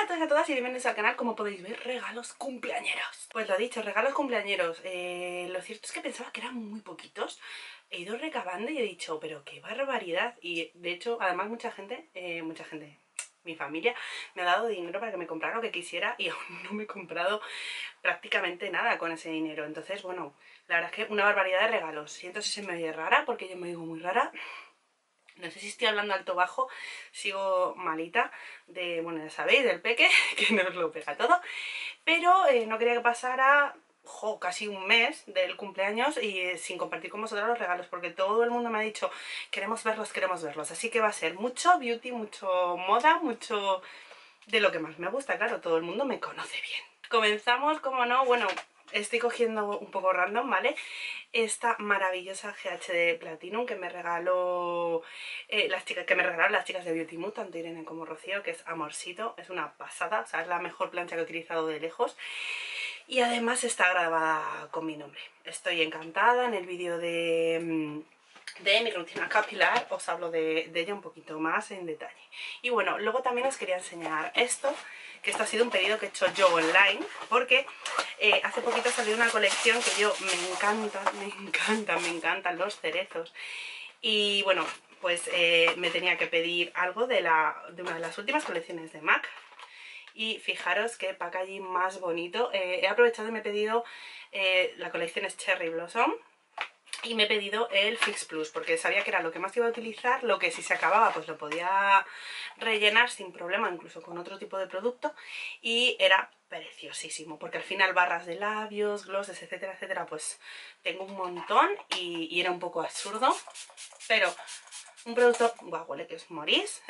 todos y a todas y bienvenidos al canal. Como podéis ver, regalos cumpleañeros. Pues lo dicho, regalos cumpleañeros. Lo cierto es que pensaba que eran muy poquitos. He ido recabando y he dicho, pero qué barbaridad. Y de hecho, además mucha gente, mi familia, me ha dado dinero para que me comprara lo que quisiera y aún no me he comprado prácticamente nada con ese dinero. Entonces, bueno, la verdad es que una barbaridad de regalos. Siento si se me oye rara, porque yo me digo muy rara. No sé si estoy hablando alto o bajo, sigo malita de, bueno, ya sabéis, del peque, que nos lo pega todo. Pero no quería que pasara casi un mes del cumpleaños y sin compartir con vosotros los regalos, porque todo el mundo me ha dicho, queremos verlos, queremos verlos. Así que va a ser mucho beauty, mucho moda, mucho de lo que más me gusta, claro, todo el mundo me conoce bien. Comenzamos, como no, bueno, estoy cogiendo un poco random, ¿vale? Esta maravillosa GHD Platinum que me regaló regalaron las chicas de Beauty Mood, tanto Irene como Rocío, que es amorcito, es una pasada, o sea, es la mejor plancha que he utilizado de lejos. Y además está grabada con mi nombre. Estoy encantada. En el vídeo de mi rutina capilar os hablo de ella un poquito más en detalle. Y bueno, luego también os quería enseñar esto, que esto ha sido un pedido que he hecho yo online, porque hace poquito salió una colección que yo me encantan los cerezos. Y bueno, pues me tenía que pedir algo de una de las últimas colecciones de MAC. Y fijaros qué packaging más bonito. He aprovechado y me he pedido, la colección es Cherry Blossom, y me he pedido el Fix Plus, porque sabía que era lo que más iba a utilizar, lo que si se acababa pues lo podía rellenar sin problema, incluso con otro tipo de producto, y era preciosísimo, porque al final barras de labios, glosses, etcétera, etcétera, pues tengo un montón y era un poco absurdo, pero un producto, guau, huele que os morís.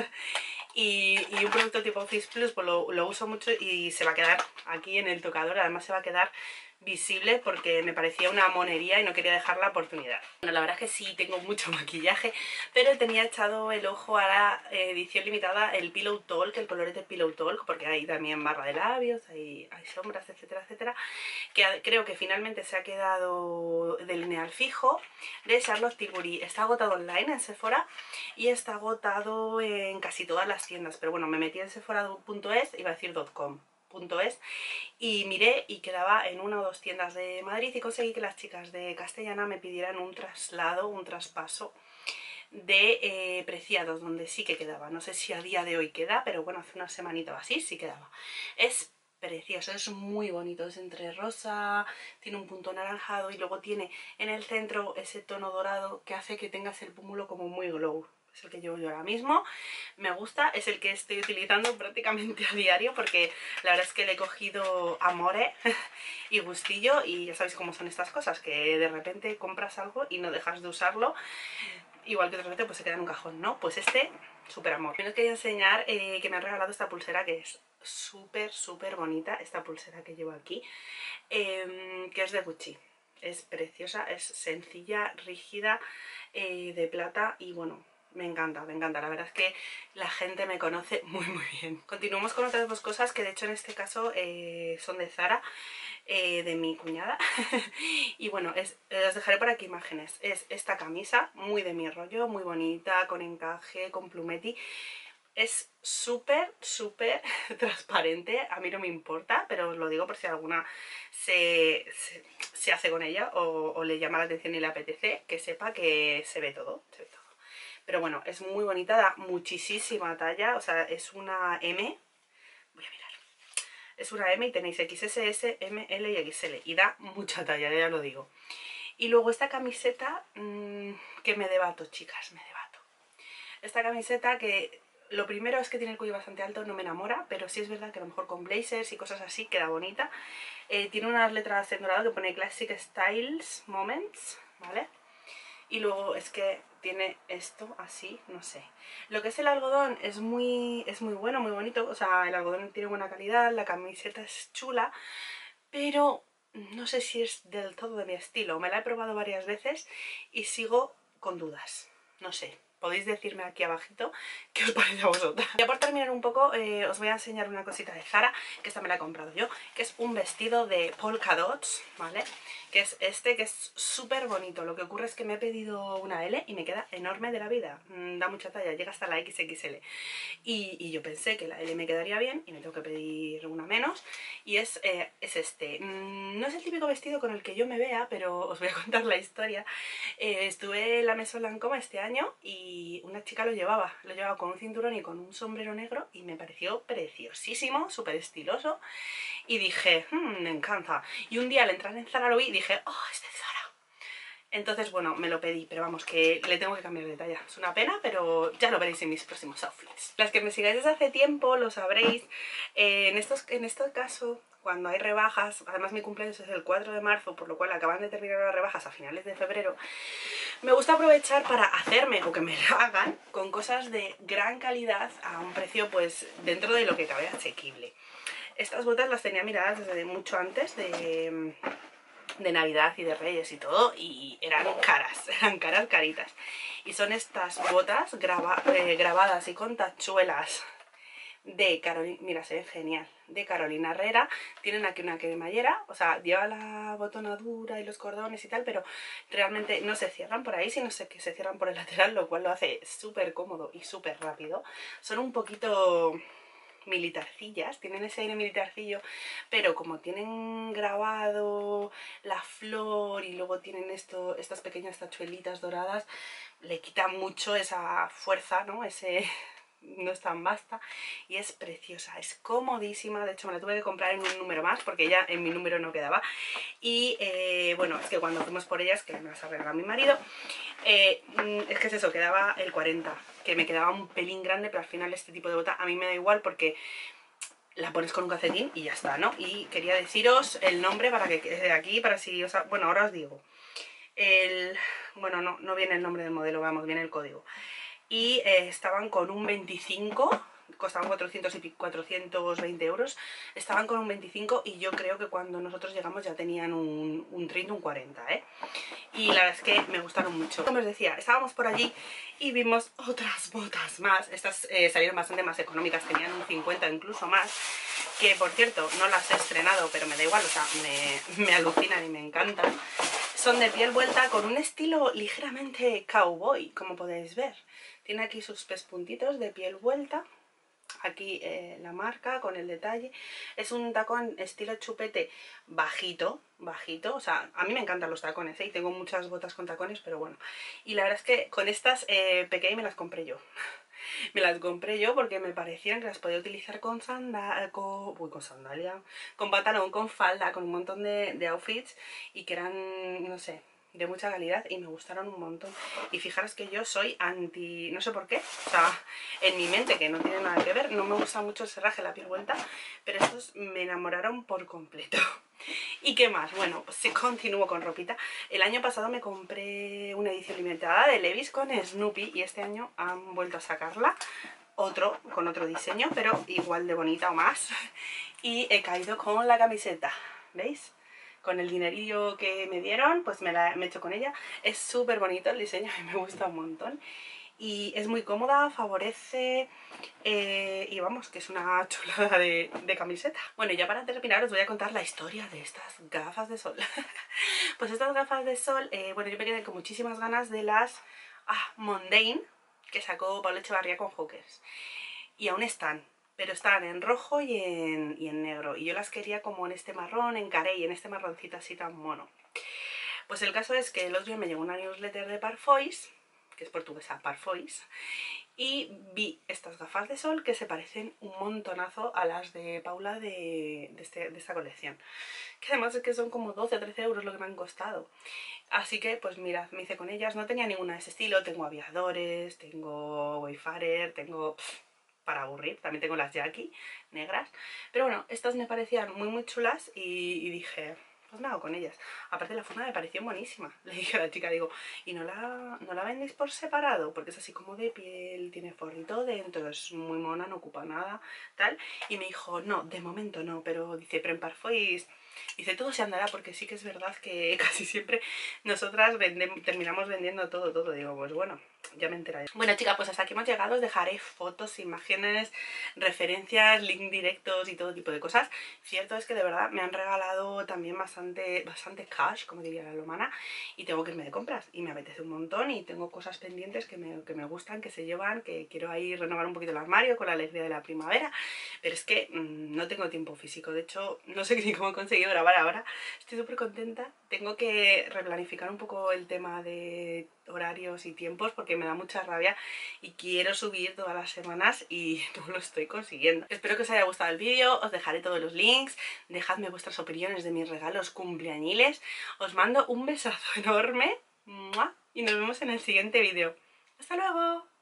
Y un producto tipo Fix Plus pues lo uso mucho y se va a quedar aquí en el tocador. Además se va a quedar visible porque me parecía una monería y no quería dejar la oportunidad. Bueno, la verdad es que sí tengo mucho maquillaje, pero tenía echado el ojo a la edición limitada, el Pillow Talk, el colorete Pillow Talk, porque hay también barra de labios, hay sombras, etcétera, etcétera, que creo que finalmente se ha quedado de lineal fijo, de Charlotte Tilbury. Está agotado online en Sephora y está agotado en casi todas las tiendas, pero bueno, me metí en sephora.es, iba a decir .com.es, y miré y quedaba en una o dos tiendas de Madrid y conseguí que las chicas de Castellana me pidieran un traslado, un traspaso de Preciados, donde sí que quedaba. No sé si a día de hoy queda, pero bueno, hace una semanita o así sí quedaba. Es precioso, es muy bonito, es entre rosa, tiene un punto anaranjado y luego tiene en el centro ese tono dorado que hace que tengas el pómulo como muy glow. Es el que llevo yo ahora mismo, me gusta, es el que estoy utilizando prácticamente a diario porque la verdad es que le he cogido amore y gustillo, y ya sabéis cómo son estas cosas, que de repente compras algo y no dejas de usarlo, igual que de repente pues se queda en un cajón, ¿no? Pues este, súper amor. También os quería enseñar que me han regalado esta pulsera que es súper bonita, esta pulsera que llevo aquí, que es de Gucci. Es preciosa, es sencilla, rígida, de plata y bueno, me encanta, la verdad es que la gente me conoce muy bien. Continuamos con otras dos cosas que de hecho en este caso son de Zara, de mi cuñada. Y bueno, os dejaré por aquí imágenes. Es esta camisa, muy de mi rollo, muy bonita, con encaje, con plumeti. Es súper transparente, a mí no me importa, pero os lo digo por si alguna se hace con ella o le llama la atención y le apetece, que sepa que se ve todo, Pero bueno, es muy bonita, da muchísima talla, o sea, es una M, voy a mirar, es una M y tenéis XS, M, L y XL, y da mucha talla, ya lo digo. Y luego esta camiseta, que me debato, chicas, me debato. Esta camiseta que lo primero es que tiene el cuello bastante alto, no me enamora, pero sí es verdad que a lo mejor con blazers y cosas así queda bonita. Tiene unas letras en dorado que pone Classic Styles Moments, ¿vale? Y luego es que tiene esto así, no sé. Lo que es el algodón es muy bueno, muy bonito. O sea, el algodón tiene buena calidad, la camiseta es chula, pero no sé si es del todo de mi estilo. Me la he probado varias veces y sigo con dudas. No sé, podéis decirme aquí abajito qué os parece a vosotras. Ya por terminar un poco, os voy a enseñar una cosita de Zara, que esta me la he comprado yo, que es un vestido de polka dots, ¿vale? Que es este, que es súper bonito. Lo que ocurre es que me he pedido una L y me queda enorme de la vida. Da mucha talla, llega hasta la XXL. Y yo pensé que la L me quedaría bien y me tengo que pedir una menos. Y es este. No es el típico vestido con el que yo me vea, pero os voy a contar la historia. Estuve en la Maison Lancôme este año y una chica lo llevaba con un cinturón y con un sombrero negro y me pareció preciosísimo, súper estiloso. Y dije, me encanta. Y un día al entrar en Zara lo vi y dije, oh, es de Zara. Entonces, bueno, me lo pedí, pero vamos, que le tengo que cambiar de talla. Es una pena, pero ya lo veréis en mis próximos outfits. Las que me sigáis desde hace tiempo lo sabréis. En este caso, cuando hay rebajas, además mi cumpleaños es el 4 de marzo, por lo cual acaban de terminar las rebajas a finales de febrero, me gusta aprovechar para hacerme o que me lo hagan con cosas de gran calidad a un precio pues dentro de lo que cabe asequible. Estas botas las tenía miradas desde mucho antes de Navidad y de Reyes y todo, y eran caras, caritas. Y son estas botas grabadas y con tachuelas de Carolina, mira, se ve genial, de Carolina Herrera. Tienen aquí una cremallera, o sea, lleva la botonadura y los cordones y tal, pero realmente no se cierran por ahí, sino que se cierran por el lateral, lo cual lo hace súper cómodo y súper rápido. Son un poquito militarcillas, tienen ese aire militarcillo, pero como tienen grabado la flor y luego tienen estas pequeñas tachuelitas doradas, le quitan mucho esa fuerza, ¿no? No es tan vasta y es preciosa, es comodísima. De hecho me la tuve que comprar en un número más porque ya en mi número no quedaba. Y bueno, es que cuando fuimos por ellas, que me las ha regalado mi marido, es que es eso, quedaba el 40, que me quedaba un pelín grande, pero al final este tipo de bota a mí me da igual porque la pones con un calcetín y ya está, ¿no? Y quería deciros el nombre para que quede aquí, para si os... Bueno, ahora os digo. Bueno, no viene el nombre del modelo, vamos, viene el código. Y estaban con un 25, costaban 420 euros, estaban con un 25 y yo creo que cuando nosotros llegamos ya tenían un 30, un 40, ¿eh? Y la verdad es que me gustaron mucho. Como os decía, estábamos por allí y vimos otras botas más. Estas salieron bastante más económicas, tenían un 50, incluso más. Que por cierto, no las he estrenado, pero me da igual, o sea, me alucinan y me encantan. Son de piel vuelta con un estilo ligeramente cowboy, como podéis ver. Tiene aquí sus pespuntitos de piel vuelta. Aquí la marca con el detalle. Es un tacón estilo chupete bajito, o sea, a mí me encantan los tacones, y tengo muchas botas con tacones, pero bueno. Y la verdad es que con estas pequé y me las compré yo. Me las compré yo porque me parecían que las podía utilizar con sandalia, con pantalón, con falda, con un montón de outfits y que eran, no sé, de mucha calidad y me gustaron un montón. Y fijaros que yo soy anti... no sé por qué, o sea, en mi mente, que no tiene nada que ver, no me gusta mucho el serraje, la piel vuelta, pero estos me enamoraron por completo. ¿Y qué más? Bueno, pues sí, continúo con ropita. El año pasado me compré una edición limitada de Levi's con Snoopy y este año han vuelto a sacarla, con otro diseño, pero igual de bonita o más. Y he caído con la camiseta, ¿veis? Con el dinerillo que me dieron, pues me he hecho con ella. Es súper bonito el diseño, a mí me gusta un montón. Y es muy cómoda, favorece y vamos, que es una chulada de camiseta. Bueno, y ya para terminar os voy a contar la historia de estas gafas de sol. Pues estas gafas de sol, bueno, yo me quedé con muchísimas ganas de las Mondane que sacó Pablo Echevarría con Hawkers. Y aún están, pero están en rojo y en negro. Y yo las quería como en este marrón, en carey, y en este marroncito así tan mono. Pues el caso es que el otro día me llegó una newsletter de Parfois, que es portuguesa, Parfois, y vi estas gafas de sol que se parecen un montonazo a las de Paula de esta colección. Que además es que son como 12 o 13 euros lo que me han costado. Así que pues mirad, me hice con ellas. No tenía ninguna de ese estilo. Tengo aviadores, tengo Wayfarer, tengo... para aburrir, también tengo las Jackie negras. Pero bueno, estas me parecían muy chulas y dije... pues me hago con ellas. Aparte la forma me pareció buenísima. Le dije a la chica, digo, ¿y no la vendéis por separado? Porque es así como de piel, tiene forrito dentro, es muy mona, no ocupa nada, tal. Y me dijo, no, de momento no, pero dice, pero en Parfois, dice, todo se andará, porque sí que es verdad que casi siempre nosotras terminamos vendiendo todo. Digo, pues bueno, ya me enteraré. Bueno chicas, pues hasta aquí hemos llegado. Os dejaré fotos, imágenes, referencias, link directos y todo tipo de cosas. Cierto es que de verdad me han regalado también bastante cash, como diría la lomana, y tengo que irme de compras y me apetece un montón y tengo cosas pendientes que me gustan, que se llevan, que quiero ahí renovar un poquito el armario con la alegría de la primavera, pero es que no tengo tiempo físico. De hecho, no sé ni cómo he conseguido grabar ahora. Estoy súper contenta. Tengo que replanificar un poco el tema de horarios y tiempos porque me da mucha rabia y quiero subir todas las semanas y no lo estoy consiguiendo. Espero que os haya gustado el vídeo, os dejaré todos los links, dejadme vuestras opiniones de mis regalos cumpleañiles, os mando un besazo enorme ¡mua! Y nos vemos en el siguiente vídeo. ¡Hasta luego!